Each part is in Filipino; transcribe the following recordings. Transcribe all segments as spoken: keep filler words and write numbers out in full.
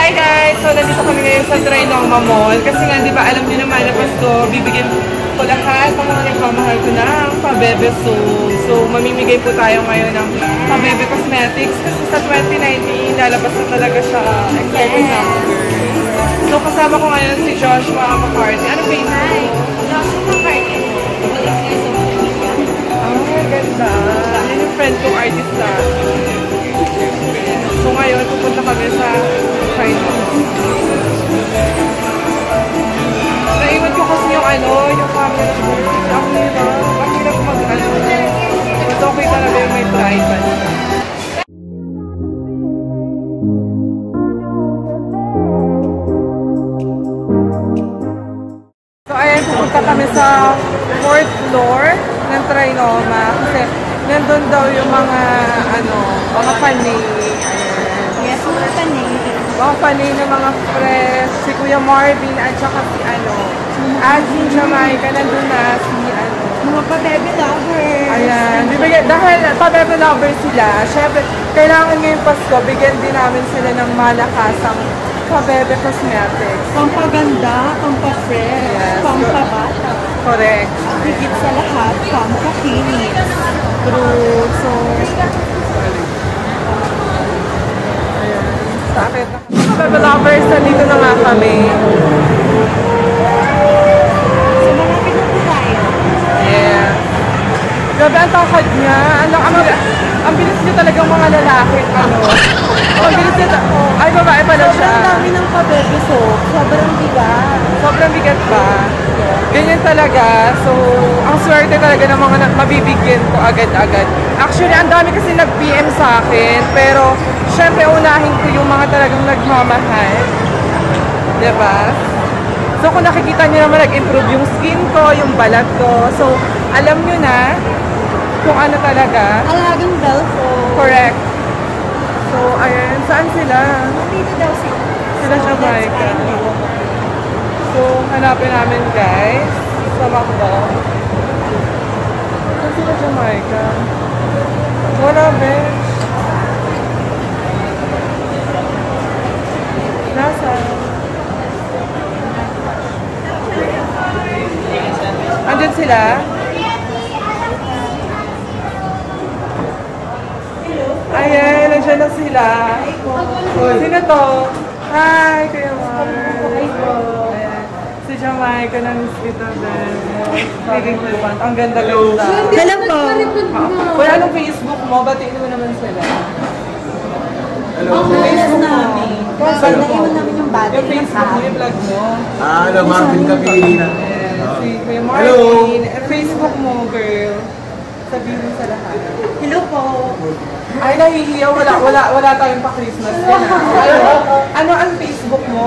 Hi guys! So, nandito kami ngayon sa Trinoma Mall. Kasi nga, di ba, alam niyo naman na Pasko, bibigyan ko lahat ng mga nagmamahal ko ng Pabebe Soap. So, mamimigay po tayo ngayon ng Pabebe Cosmetics. Kasi sa twenty nineteen, lalabas na talaga siya. Excited na ako. So, kasama ko ngayon si Joshua McCarthy. Ano ba yun? Hi! Joshua McCarthy. Ah, ganda. Yan yung friend kong artista. So ngayon, pupunta kami sa Chinese. Naiwan ko kasi yung ano, yung camera ko. Ang hirap. Ang hirap mag-ano. Mas okay talaga yung may tripod. So ayan, pupunta kami sa fourth floor ng Trinoma. Kasi nandun daw yung mga, ano, mga panay. Yes, mga panay. Mga panay na mga fresh. Si Kuya Marvin at saka si, ano, Azin Jamaica, nandun na si, ano. Mga pa-baby lovers. Ayan. Bibigyan, dahil pa-baby lovers sila, syempre, kailangan ngayong Pasko, bigyan din namin sila ng malakasang pa-baby cosmetics. Pampaganda, pampa-fresh, Yes. pampabata. Correct. Higit sa lahat, pampakinis. True. So, ayan. Sakit na. Baby lovers, nandito na nga kami. So, malapit na po tayo. Yeah. Grabe ang takad niya. Ano, ang, ang bilis niya talagang mga lalaki. Ano? Ang bilis niya. Oh, ay, babae pala siya. Sobrang dami ng pa-baby soap. Sobrang bigat. Sobrang bigat ba? Ganyan talaga. So, ang swerte talaga ng mga mabibigyan ko agad-agad. Actually, ang dami kasi nag-P M sa akin. Pero, syempre, unahin ko yung mga talagang nagmamahal. Diba? So, kung nakikita niyo naman, nag-improve yung skin ko, yung balat ko. So, alam nyo na kung ano talaga. Alagang Belfo. Correct. So, ayan. Saan sila? Dito daw sila. Sila So, Jamaica. let's find them. So, hanapin namin guys sa Macdo. Saan sila Jamaica? Wala, besh. Nasa? Andyan sila? Ayan, nandiyan na sila. Sino to? Hi, Kuya Mar. Ayan. Si Jamaica ng Hospital din. Paging Pulpant. Ang ganda-ganda. Hello po. Kung anong Facebook mo, batiin mo naman sila. Hello. Ang Facebook mo. Kasi naiwan namin yung battery. Yung Facebook mo, yung vlog mo. Ah, hello, Marvin Kapili. Ayan. Si Kuya Marvin. Facebook mo, girl. Sabihin mo sa lahat. Hello po. Ay, nahihiyaw. Wala, wala, wala tayong pa-Christmas. Ano, ano ang Facebook mo?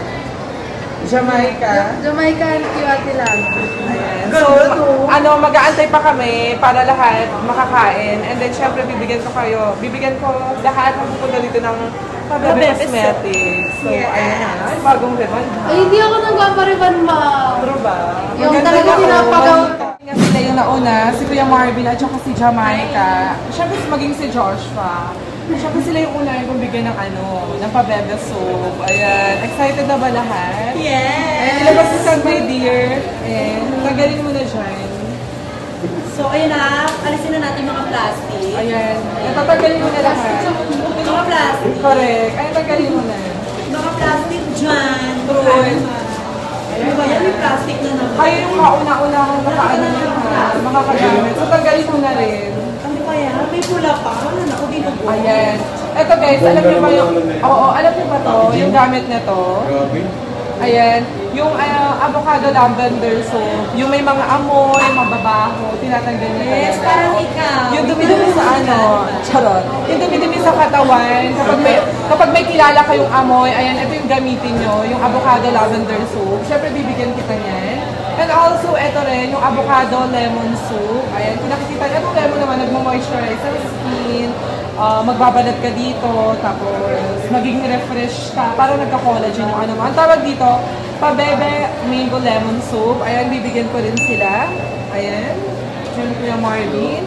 Jamaica? Jamaica and Kiwati lang. Ayan. So, ano, mag-aantay pa kami para lahat makakain. And then, syempre, bibigyan ko kayo. Bibigyan ko lahat ng pupunta dito ng Pabebe Cosmetics. So, Yeah. ayan na. Ay, bagong ribbon. Ay, hindi ako nagpapariban, ma. True ba? Yung Maganda talaga ako. pinapagaw. Nga sila yung nauna, si Kuya Marvin at saka si Jamaica. Siyempre maging si Joshua. Siyempre sila yung una yung bigyan ng ano, ng Pabebe Soap. Ayan. Excited na ba lahat? Yes. Ayan, ilabas mo sa my dear. Ayan. Tagalin mo na dyan. So, ayun na. Alisin na natin mga plastic. Ayan. Tatanggalin mo na lahat. Mga plastic. Correct. Ayan, tagalin mo na. Mga plastic dyan. True. Ano ba yan? May plastic na naman. Kayo yung kauna-una kong makaano nyo ha, makakagamit. So, tanggalin mo na rin. Ano kaya? May pula pa. Ano na? O binubo. Ayan. Eto guys, alam niyo ba yung... Oo, alam niyo ba to? Yung gamit na to? Ayan. Yung uh, avocado lavender soap. Yung may mga amoy, mababaho, tinatanggal niya. Yes, parang ikaw. Yung dumi-dumi sa ano, charot. Yung dumi-dumi sa katawan, kapag may, kapag may kilala kayong amoy, ayan, ito yung gamitin nyo, yung avocado lavender soap. Siyempre, bibigyan kita niyan. And also, ito rin, yung avocado lemon soup. Ayan, kung nakikita niyo, itong lemon naman, nagmo-moisturize sa skin. Uh, magbabalat ka dito, tapos magiging refresh ka, parang nagka-collagen yung ano mo. Ang tawag dito, Pabebe Mango Lemon Soup. Ayan, bibigyan ko rin sila. Ayan. Yan Kuya Marvin.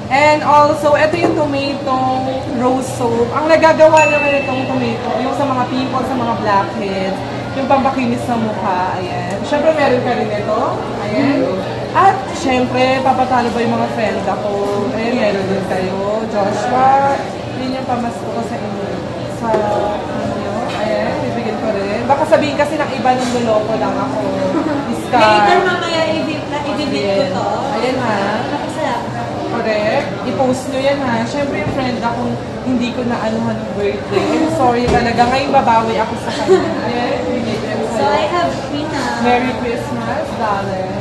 And also, ito yung tomato rose soap. Ang nagagawa naman itong tomato, yung sa mga pimples, sa mga blackheads, yung pampakinis sa mukha, ayan. Siyempre, meron ka rin ito, ayan. At, siyempre, papatalo ba yung mga friend ako? Ayan, meron din kayo. Joshua, yun yung pamasko ko sa inyo. Sa inyo, ayan, bibigyan ko rin. Baka sabihin kasi ng iba nung luloko lang ako. Iska. Later mamaya i-video ko to. Ayan ha. Masaya. Correct. I-post nyo yan ha. Siyempre yung friend akong hindi ko na anuhan ng birthday. I'm sorry talaga. Ngayon babawi ako sa kanya. Ayan, binigyan ko So I have Rina. Merry Christmas, darling.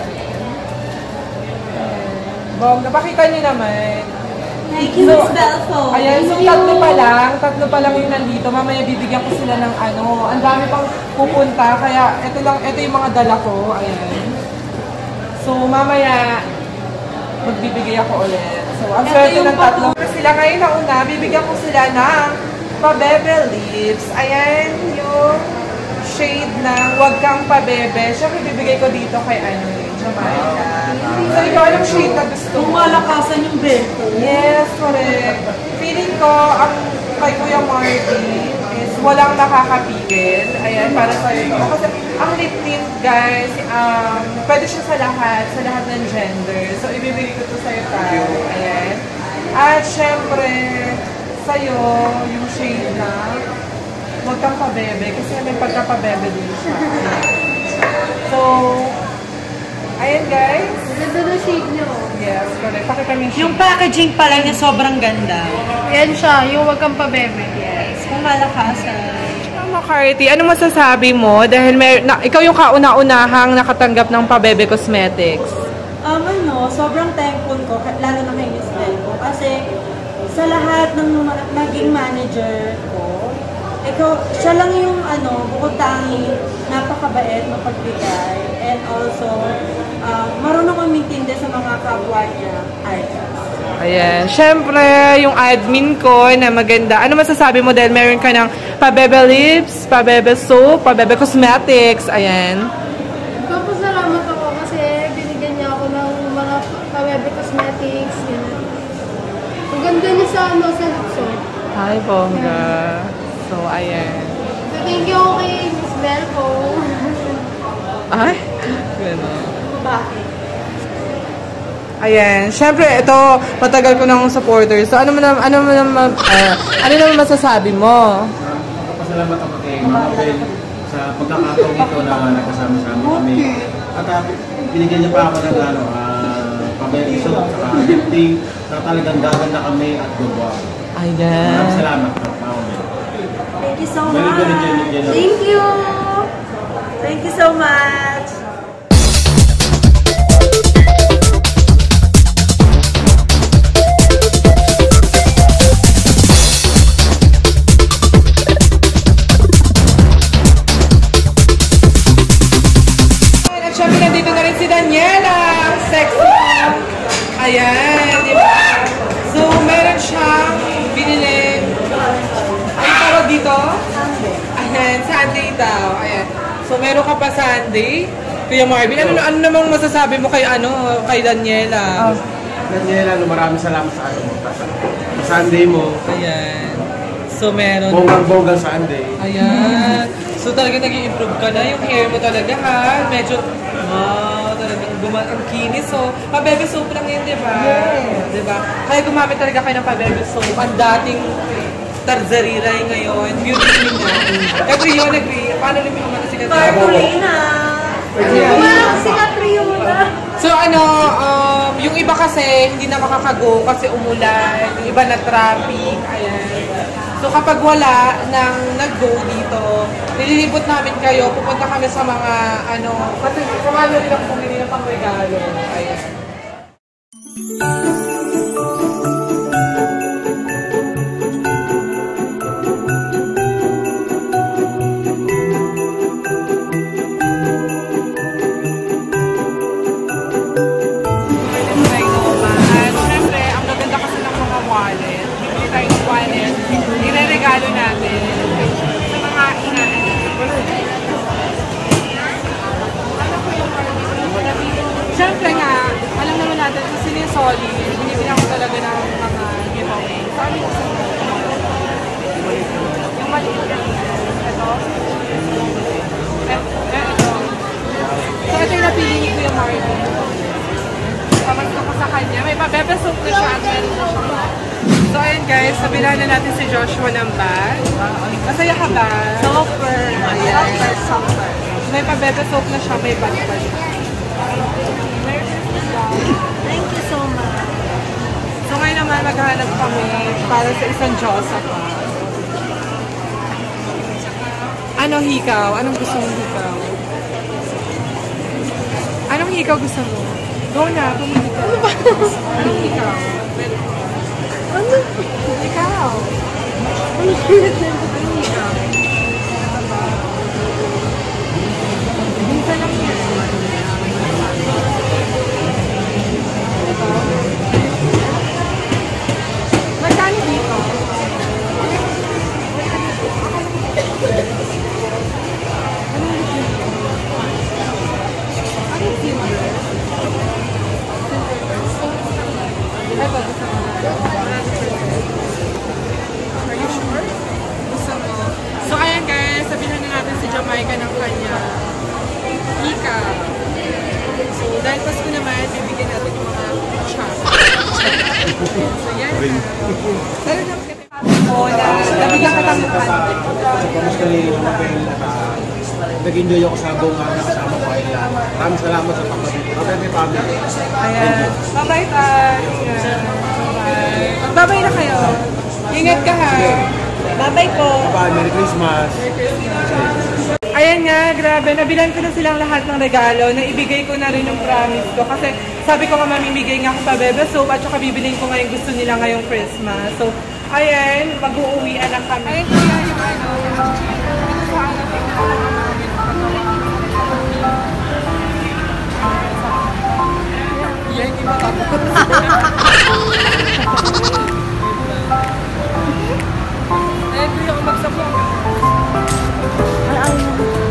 Bongga, pakita niyo naman. Thank you, Miss Belfo. Ayan, so tatlo pa lang. Tatlo pa lang yung nandito. Mamaya bibigyan ko sila ng ano. Ang dami pang pupunta. Kaya ito lang, ito yung mga dala ko. Ayan. So mamaya, magbibigay ako ulit. So, ang swerte ng tatlo. Sila ngayon na una, bibigyan ko sila ng Pabebe Lips. Ayan, yung shade ng Wag Kang Pabebe. Siyempre, bibigay ko dito kay ano, Jamaica. So, ikaw, anong shade na gusto mo? Malakasan yung bento. Yes, correct. Feeling ko, ang kay Kuya Marty is walang nakakapigil. Ayan, para sa'yo ito. Kasi ang lip tint, guys, um, pwede siya sa lahat, sa lahat ng gender. So, ibibigay ko ito sa'yo, tayo. Ayan. At, syempre, sa'yo, yung shade na Wag Kang Pabebe, kasi may pagkapabebe din siya. So, ayan, guys. Ganda na shade nyo. Yes, correct. Pakita mo yung shade. Yung packaging pa lang niya sobrang ganda. Yan siya, yung Wag Kang Pabebe. Yes, kung malakasan. Carty, ano masasabi mo? Dahil may, na, ikaw yung kauna-unahang nakatanggap ng Pabebe Cosmetics. Um, ano, sobrang thankful ko, lalo na kay Miss Belfo, kasi sa lahat ng ma- naging manager ko, ikaw, siya lang yung ano, bukod tangi, napakabait, mapagbigay, and also, uh, marunong umintindi sa mga kapwa niya artists. Ayan. Siyempre, yung admin ko na maganda. Ano masasabi mo dahil meron ka ng Pabebe Lips, Pabebe Soap, Pabebe Cosmetics. Ayan. Papasalamat ako kasi binigyan niya ako ng mga Pabebe Cosmetics. Yun. Ang ganda niya sa ano, sa lukso. Hi, bongga. So, ayan. So, thank you kay Miss Belfo. Ay, gano'n. Bakit? Ayan. Siyempre, ito, matagal ko ng supporter. So, ano man, ano man, uh, ano naman masasabi mo? Magpapasalamat ako kay Mama Bel sa pagkakataong ito na nagkasama-sama kami. At uh, binigyan niya pa ako ng ano, uh, pabeliso at saka lifting na talagang gaganda kami at gagawa. Ayan. Maraming salamat, Mama Bel. Thank you so Very much. good, Jenny, Jenny. Thank you. Thank you so much. At syempre, nandito na rin si Daniela. Sexy. Ayan, di ba? So, meron siyang binili. Ano tawag dito? Ayan, Sunday daw. Ayan. So, meron ka pa Sunday. Kuya Marvin, ano, ano namang masasabi mo kay ano, kay Daniela? Oh. Daniela, no, maraming salamat sa ano mo. Sa Sunday mo. Ayan. So, meron. Bonggang-bonggang Sunday. Ayan. So, talaga nag-i-improve ka na. Yung hair mo talaga, ha? Medyo, wow, talagang guma- ang kinis. So, Pabebe Soap lang yun, di ba? Yes. Di ba? Kaya gumamit talaga kayo ng Pabebe Soap. Ang dating Tarzariray ngayon. Beauty na. Every year, nag- paano rin yung mga sikat? Marcolina. Parang si Catriona. So, ano, um, yung iba kasi, hindi na makakago kasi umulan. Yung iba na traffic. Ayan. So, kapag wala nang nag-go dito, nililibot namin kayo, pupunta kami sa mga, ano, kasi kumalo rin ako pumili ng pang-regalo. Ayan. At syempre, ang gaganda kasi ng mga wallet. Bibili tayong wallet. Ireregalo natin sa mga ina. Siyempre nga, alam naman natin kung sino yung solid. ayan guys, nabila na natin si Joshua ng bag. Masaya ka ba? Super. Super, super. May pabebe soap na siya, may bag pa siya. Thank you so much. So ngayon naman maghahanap kami para sa isang Diyosa pa. Ano hikaw? Anong gusto mong hikaw? Anong hikaw gusto mo? Go na, pumili ka. Ano ba? Anong hikaw? Ano? Ikaw. Ano yun? Anong hikaw? Minsan lang yan. Ito. Magkano dito? Anong silver? Ito, gusto mo. Are you sure? Gusto mo. So, ayan guys, sabihin na natin si Jamaica ng kanya. Ika. So, dahil Pasko naman, bibigyan natin yung mga chop. So, yan na. Dahil naman kita ako na nabigyan ka ng mukha. So, kamusta ni Mama Bel? Uh, Nag-enjoy ako sa buong araw na kasama ko ay lang. Maraming salamat sa pagkabit. Mabebe family. Ayan. Bye-bye, Pat. Bye-bye. Bye-bye na kayo. Ingat ka ha. Bye-bye po. Bye, Merry Christmas. Ayan nga, grabe. Nabilan ko na silang lahat ng regalo. Naibigay ko na rin yung promise ko. Kasi sabi ko nga mamimigay nga ako pa bebe soap at saka bibilin ko nga yung gusto nila ngayong Christmas. So, ayan, mag-uuwian na kami. Ayan kaya yung ano, ito sa alam ko. Yan, hindi matapos. Ayan, hindi ako magsapong. Ay, ay,